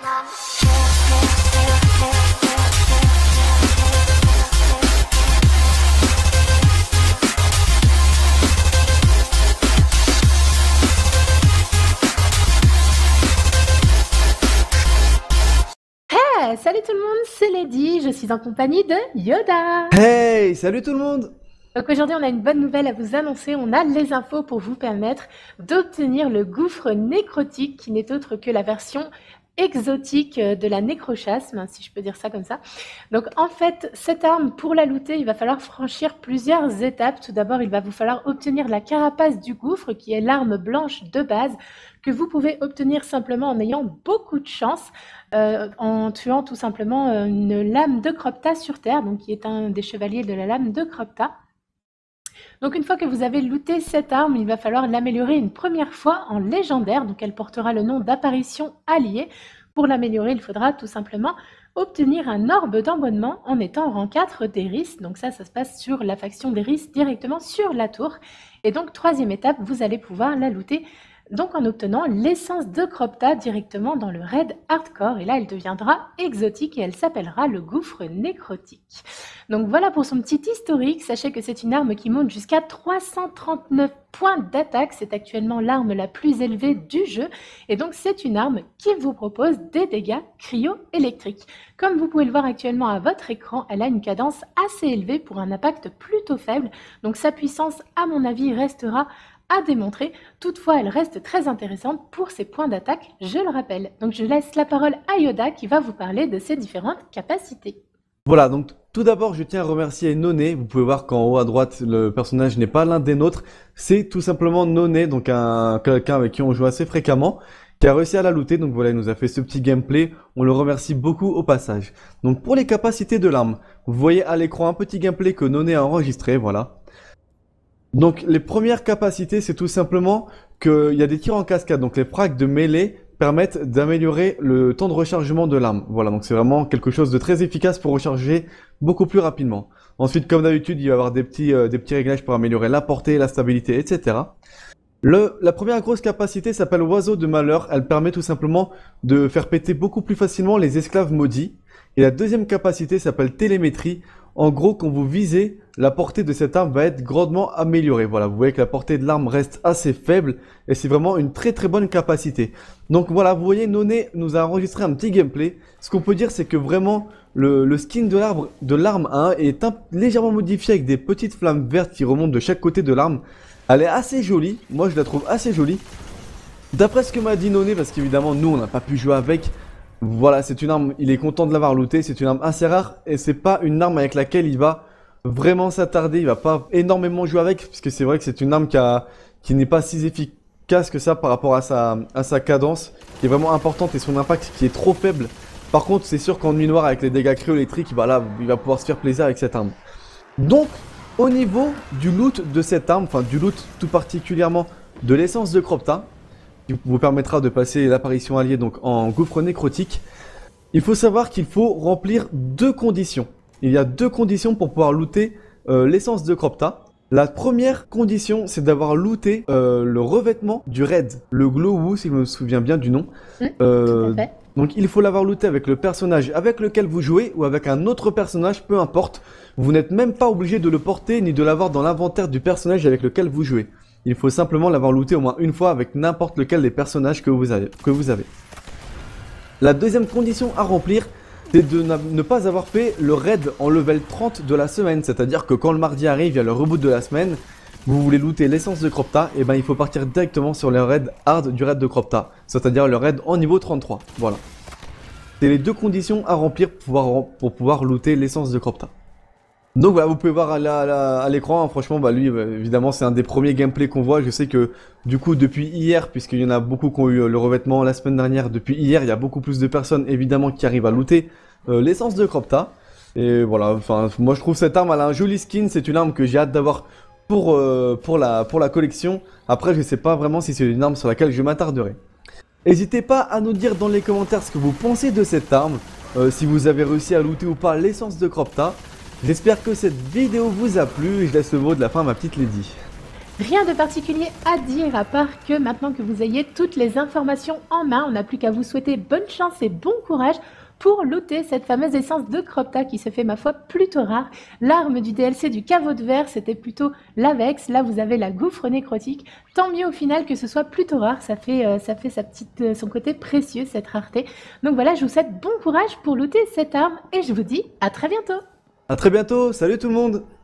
Salut tout le monde, c'est Lady, je suis en compagnie de Yoda. Hey, salut tout le monde! Donc aujourd'hui on a une bonne nouvelle à vous annoncer, on a les infos pour vous permettre d'obtenir le gouffre nécrotique qui n'est autre que la version exotique de la nécrochasme, si je peux dire ça comme ça. Donc en fait, cette arme, pour la looter, il va falloir franchir plusieurs étapes. Tout d'abord, il va vous falloir obtenir la carapace du gouffre, qui est l'arme blanche de base, que vous pouvez obtenir simplement en ayant beaucoup de chance, en tuant tout simplement une lame de Cropta sur Terre, donc qui est un des chevaliers de la lame de Cropta. Donc une fois que vous avez looté cette arme, il va falloir l'améliorer une première fois en légendaire, donc elle portera le nom d'apparition alliée. Pour l'améliorer, il faudra tout simplement obtenir un orbe d'abonnement en étant rang 4 d'Eris. Donc ça se passe sur la faction d'Eris directement sur la tour. Et donc troisième étape, vous allez pouvoir la looter donc en obtenant l'essence de Cropta directement dans le raid hardcore. Et là, elle deviendra exotique et elle s'appellera le gouffre nécrotique. Donc voilà pour son petit historique. Sachez que c'est une arme qui monte jusqu'à 339 points d'attaque. C'est actuellement l'arme la plus élevée du jeu. Et donc c'est une arme qui vous propose des dégâts cryo-électriques. Comme vous pouvez le voir actuellement à votre écran, elle a une cadence assez élevée pour un impact plutôt faible. Donc sa puissance, à mon avis, restera à démontrer. Toutefois, elle reste très intéressante pour ses points d'attaque, je le rappelle. Donc je laisse la parole à Yoda qui va vous parler de ses différentes capacités. Voilà, donc tout d'abord, je tiens à remercier Noné. Vous pouvez voir qu'en haut à droite, le personnage n'est pas l'un des nôtres. C'est tout simplement Noné, donc quelqu'un avec qui on joue assez fréquemment, qui a réussi à la looter. Donc voilà, il nous a fait ce petit gameplay. On le remercie beaucoup au passage. Donc pour les capacités de l'arme, vous voyez à l'écran un petit gameplay que Noné a enregistré, voilà. Donc les premières capacités, c'est tout simplement qu'il y a des tirs en cascade. Donc les frags de mêlée permettent d'améliorer le temps de rechargement de l'arme. Voilà, donc c'est vraiment quelque chose de très efficace pour recharger beaucoup plus rapidement. Ensuite, comme d'habitude, il va y avoir des petits réglages pour améliorer la portée, la stabilité, etc. La première grosse capacité s'appelle Oiseau de Malheur. Elle permet tout simplement de faire péter beaucoup plus facilement les esclaves maudits. Et la deuxième capacité s'appelle Télémétrie. En gros, quand vous visez, la portée de cette arme va être grandement améliorée. Voilà, vous voyez que la portée de l'arme reste assez faible et c'est vraiment une très très bonne capacité. Donc voilà, vous voyez, Noné nous a enregistré un petit gameplay. Ce qu'on peut dire, c'est que vraiment le skin de l'arme 1 est légèrement modifié avec des petites flammes vertes qui remontent de chaque côté de l'arme. Elle est assez jolie, moi je la trouve assez jolie. D'après ce que m'a dit Noné, parce qu'évidemment nous on n'a pas pu jouer avec. Voilà, c'est une arme, il est content de l'avoir looté, c'est une arme assez rare et c'est pas une arme avec laquelle il va vraiment s'attarder, il va pas énormément jouer avec, parce que c'est vrai que c'est une arme qui n'est pas si efficace que ça par rapport à sa cadence, qui est vraiment importante et son impact qui est trop faible. Par contre, c'est sûr qu'en nuit noire avec les dégâts cryo-électriques, bah là, il va pouvoir se faire plaisir avec cette arme. Donc, au niveau du loot de cette arme, enfin du loot tout particulièrement de l'essence de Cropta, qui vous permettra de passer l'apparition alliée donc en gouffre nécrotique. Il faut savoir qu'il faut remplir deux conditions. Il y a deux conditions pour pouvoir looter l'essence de Cropta. La première condition, c'est d'avoir looté le revêtement du raid, le Glow-Woo, si je me souviens bien du nom. Tout à fait. Donc il faut l'avoir looté avec le personnage avec lequel vous jouez ou avec un autre personnage, peu importe. Vous n'êtes même pas obligé de le porter ni de l'avoir dans l'inventaire du personnage avec lequel vous jouez. Il faut simplement l'avoir looté au moins une fois avec n'importe lequel des personnages que vous avez. La deuxième condition à remplir, c'est de ne pas avoir fait le raid en level 30 de la semaine. C'est-à-dire que quand le mardi arrive, il y a le reboot de la semaine, vous voulez looter l'essence de Cropta, et ben il faut partir directement sur le raid hard du raid de Cropta. C'est-à-dire le raid en niveau 33. Voilà. C'est les deux conditions à remplir pour pouvoir looter l'essence de Cropta. Donc voilà, vous pouvez voir à l'écran, hein, franchement, bah lui, évidemment, c'est un des premiers gameplays qu'on voit. Je sais que, du coup, depuis hier, puisqu'il y en a beaucoup qui ont eu le revêtement la semaine dernière, depuis hier, il y a beaucoup plus de personnes, évidemment, qui arrivent à looter l'essence de Cropta. Et voilà, enfin, moi, je trouve cette arme, elle a un joli skin. C'est une arme que j'ai hâte d'avoir pour la collection. Après, je sais pas vraiment si c'est une arme sur laquelle je m'attarderai. N'hésitez pas à nous dire dans les commentaires ce que vous pensez de cette arme, si vous avez réussi à looter ou pas l'essence de Cropta. J'espère que cette vidéo vous a plu et je laisse le mot de la fin à ma petite Lady. Rien de particulier à dire à part que maintenant que vous ayez toutes les informations en main, on n'a plus qu'à vous souhaiter bonne chance et bon courage pour looter cette fameuse essence de Cropta qui se fait ma foi plutôt rare. L'arme du DLC du caveau de verre c'était plutôt l'Avex, là vous avez la gouffre nécrotique. Tant mieux au final que ce soit plutôt rare, ça fait son côté précieux cette rareté. Donc voilà, je vous souhaite bon courage pour looter cette arme et je vous dis à très bientôt. À très bientôt, salut tout le monde!